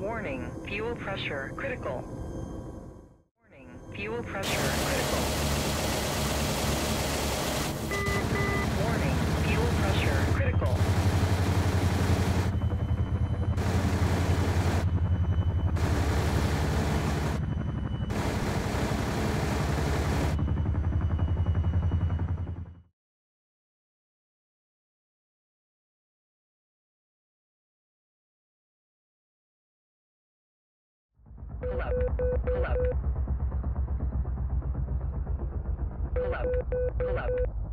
Warning, fuel pressure critical. Warning, fuel pressure critical. Warning, fuel pressure critical. Pull up, pull up. Pull up, pull up.